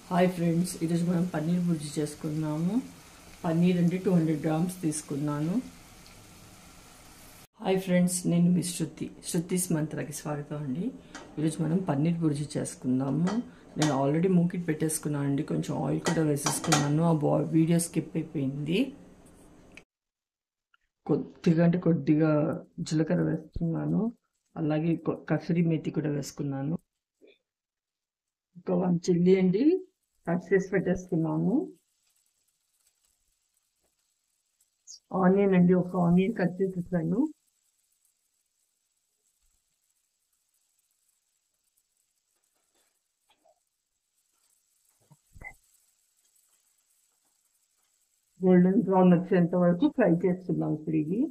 Hi friends, ఈరోజు మనం పన్నీర్ బుర్జీ చేసుకున్నాము. పన్నీర్ అంటే 200 గ్రామ్స్ తీసుకున్నాను. హాయ్ ఫ్రెండ్స్, నేను మీ శృతిస్ మంత్రాకి స్వాగతం అండి. ఈరోజు మనం పన్నీర్ బుర్జీ చేసుకుందాము. నేను ఆల్రెడీ మూకిట్ పెట్టేసుకున్నాను అండి. కొంచెం ఆయిల్ కూడా వేసేసుకున్నాను. ఆ వీడియో స్కిప్ అయిపోయింది. కొద్దిగా జీలకర్ర వేసుకున్నాను. అలాగే కసూరి మేతి కూడా వేసుకున్నాను. ఒక 1 చిల్లీ అండి కట్ చేసి పెట్టేసుకున్నాను. ఆనియన్ అండి, ఒక ఆనియన్ కట్ చేసేసాను. గోల్డెన్ బ్రౌన్ వచ్చేంత వరకు ఫ్రై చేస్తున్నాం. ఇప్పుడు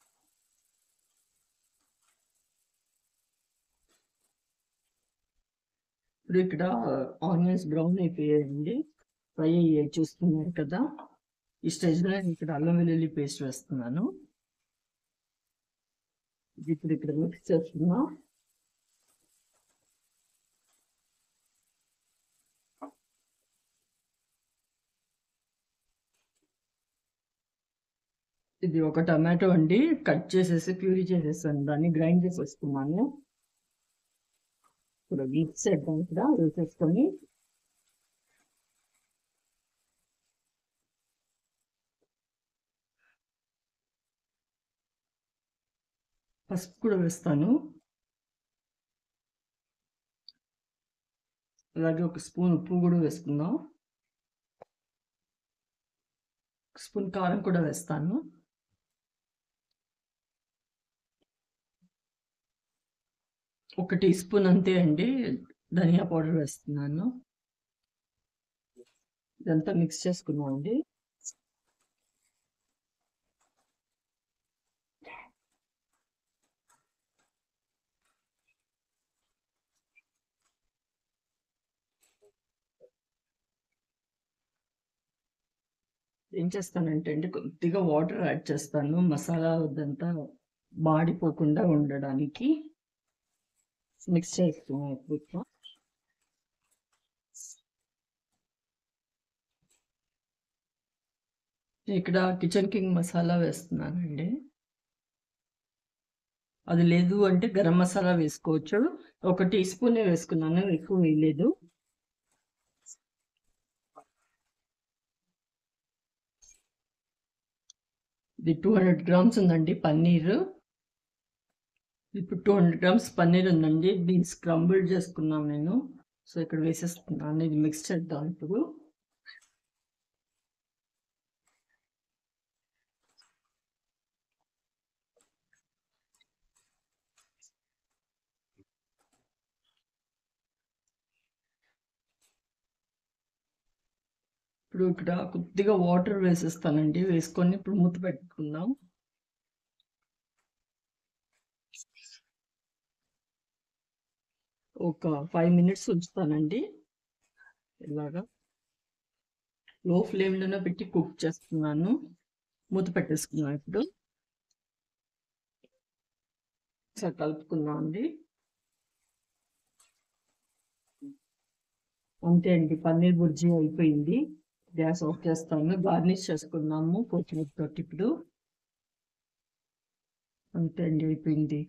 ఇక్కడ ఆనియన్స్ బ్రౌన్ అయిపోయాయండి, ఫ్రై అయ్యాయి, చూస్తున్నారు కదా. ఈ స్టేజ్లో నేను ఇక్కడ అల్లం వెల్లుల్లి పేస్ట్ వేస్తున్నాను. ఇప్పుడు ఇక్కడ మిక్స్ చేస్తున్నా. ఇది ఒక టమాటో అండి, కట్ చేసేసి ప్యూరీ చేసేసాను, దాన్ని గ్రైండ్ చేసేసుకున్నాను. ఇప్పుడు మిక్స్ చేద్దాం. ఇక్కడ వేసేసుకొని పసుపు కూడా వేస్తాను. అలాగే ఒక స్పూన్ ఉప్పు కూడా వేసుకుందాం. ఒక స్పూన్ కారం కూడా వేస్తాను. ఒక టీ స్పూన్ అంతే అండి ధనియా పౌడర్ వేస్తున్నాను. ఇదంతా మిక్స్ చేసుకున్నాం అండి. ఏం చేస్తానంటే అండి, కొద్దిగా వాటర్ యాడ్ చేస్తాను, మసాలా వద్దంతా మాడిపోకుండా ఉండడానికి. మిక్స్ చేస్తున్నాను. ఇక్కడ కిచెన్ కింగ్ మసాలా వేస్తున్నానండి. అది లేదు అంటే గరం మసాలా వేసుకోవచ్చు. ఒక టీ స్పూనే వేసుకున్నాను, ఎక్కువ వేయలేదు. ఇది 200 గ్రామ్స్ ఉందండి పన్నీర్. ఇప్పుడు 200 గ్రామ్స్ పన్నీర్ ఉందండి. దీన్ని స్క్రంబుల్ చేసుకున్నాను నేను. సో ఇక్కడ వేసేస్తున్నాను. ఇది మిక్స్ చేద్దాం ఇప్పుడు. ఇప్పుడు ఇక్కడ కొద్దిగా వాటర్ వేసేస్తానండి. వేసుకొని ఇప్పుడు మూత పెట్టుకుందాం. ఒక 5 మినిట్స్ ఉంచుతానండి. ఇలాగా లో ఫ్లేమ్లోనే పెట్టి కుక్ చేస్తున్నాను. మూత పెట్టేసుకున్నాం. ఇప్పుడు ఒకసారి కలుపుకుందాం అండి. అంతే అండి, పన్నీర్ బుర్జీ అయిపోయింది. గ్యాస్ ఆఫ్ చేస్తాను. గార్నిష్ చేసుకున్నాము కొత్తిమీర తోటి. ఇప్పుడు అంతే అండి, అయిపోయింది.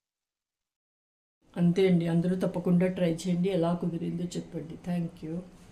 అంతే అండి, అందరూ తప్పకుండా ట్రై చేయండి. ఎలా కుదిరిందో చెప్పండి. Thank you.